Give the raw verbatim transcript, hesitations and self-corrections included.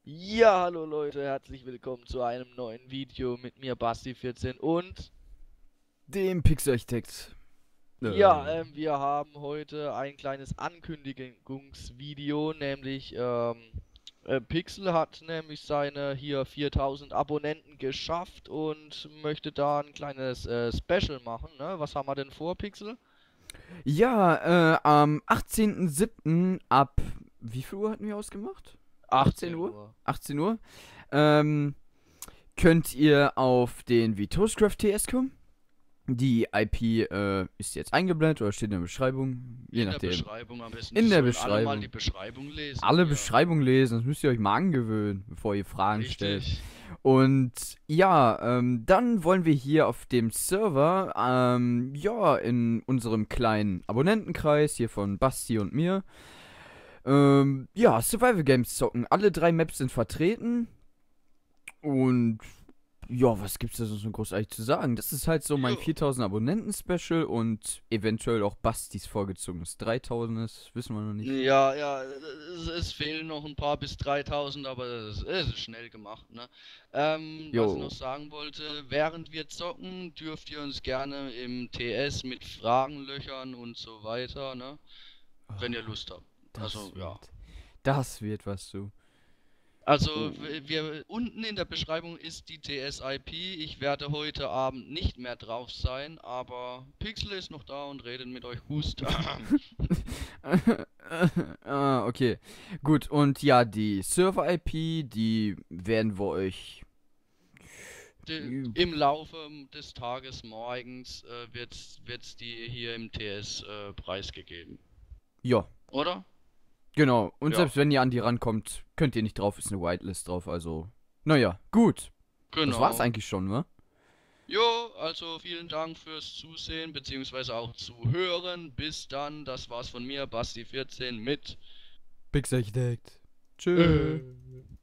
Ja, hallo Leute, herzlich willkommen zu einem neuen Video mit mir, Basti vierzehn und Dem Pixarchitekt. ja, Äh. ähm, wir haben heute ein kleines Ankündigungsvideo, nämlich ähm, äh, Pixel hat nämlich seine hier viertausend Abonnenten geschafft und möchte da ein kleines äh, Special machen, ne? Was haben wir denn vor, Pixel? Ja, äh, am achtzehnten siebten ab. Wie viel Uhr hatten wir ausgemacht? achtzehn 18 Uhr? Uhr. achtzehn Uhr. Ähm, könnt ihr auf den Vitoscraft T S kommen. Die I P äh, ist jetzt eingeblendet oder steht in der Beschreibung. Je In der nachdem. Beschreibung am besten. Die In der sollen alle mal die Beschreibung. Beschreibung lesen Alle hier. Beschreibung lesen, das müsst ihr euch mal angewöhnen, bevor ihr Fragen stellt. Richtig. Und ja, ähm, dann wollen wir hier auf dem Server, ähm, ja, in unserem kleinen Abonnentenkreis hier von Basti und mir, ähm, ja, Survival Games zocken. Alle drei Maps sind vertreten. Und ja, was gibt's da sonst so großartig zu sagen? Das ist halt so mein Jo. viertausend Abonnenten-Special und eventuell auch Bastis vorgezogenes dreitausend ist, wissen wir noch nicht. Ja, ja, es, es fehlen noch ein paar bis dreitausend, aber es, es ist schnell gemacht, ne? Ähm, was ich noch Jo, sagen wollte, während wir zocken, dürft ihr uns gerne im T S mit Fragen löchern und so weiter, ne? Wenn ihr Lust habt. Also, das ja. wird, das wird was so. Also, Oh. w- wir, unten in der Beschreibung ist die T S I P. Ich werde heute Abend nicht mehr drauf sein, aber Pixel ist noch da und redet mit euch. Hust. ah, okay. Gut, und ja, die Server-I P, die werden wir euch. De, Im Laufe des Tages morgens äh, wird's, wird's die hier im T S äh, preisgegeben. Ja, Oder? genau. Und Ja, selbst wenn ihr an die rankommt, könnt ihr nicht drauf, ist eine Whitelist drauf, also. Naja, gut. Das war's genau. eigentlich schon, wa? Jo, also vielen Dank fürs Zusehen beziehungsweise auch Zuhören. Bis dann, das war's von mir, Basti vierzehn mit Pixarchitekt. Tschö. äh,